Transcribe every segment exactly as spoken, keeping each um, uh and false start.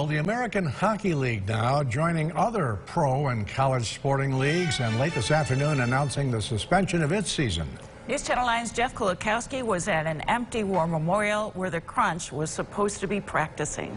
Well, the American Hockey League now joining other pro and college sporting leagues, and late this afternoon announcing the suspension of its season. News Channel nine's Jeff Kulikowski was at an empty War Memorial where the Crunch was supposed to be practicing.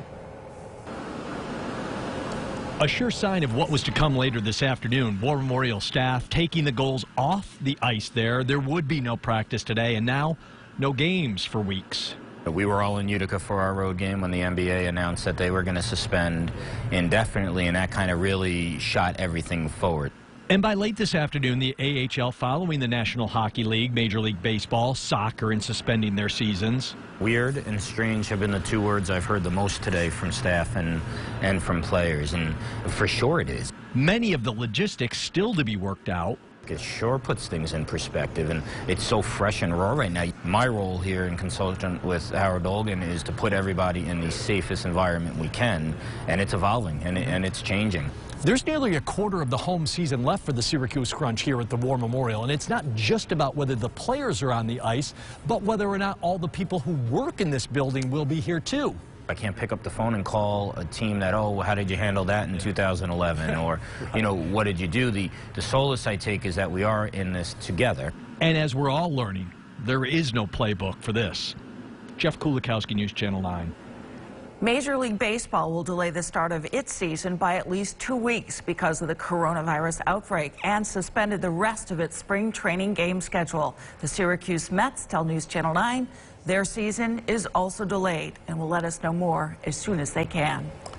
A sure sign of what was to come later this afternoon. War Memorial staff taking the goals off the ice there. There would be no practice today, and now no games for weeks. We were all in Utica for our road game when the N B A announced that they were going to suspend indefinitely, and that kind of really shot everything forward. And by late this afternoon, the A H L following the National Hockey League, Major League Baseball, soccer, and suspending their seasons. Weird and strange have been the two words I've heard the most today from staff and, and from players, and for sure it is. Many of the logistics still to be worked out. It sure puts things in perspective, and it's so fresh and raw right now. My role here in consultant with Howard Dolgan is to put everybody in the safest environment we can, and it's evolving, and, it, and it's changing. There's nearly a quarter of the home season left for the Syracuse Crunch here at the War Memorial, and it's not just about whether the players are on the ice, but whether or not all the people who work in this building will be here too. I can't pick up the phone and call a team that, oh, how did you handle that in two thousand eleven? Or, you know, what did you do? The, the solace I take is that we are in this together. And as we're all learning, there is no playbook for this. Jeff Kulikowski, News Channel nine. Major League Baseball will delay the start of its season by at least two weeks because of the coronavirus outbreak and suspended the rest of its spring training game schedule. The Syracuse Mets tell News Channel nine their season is also delayed and will let us know more as soon as they can.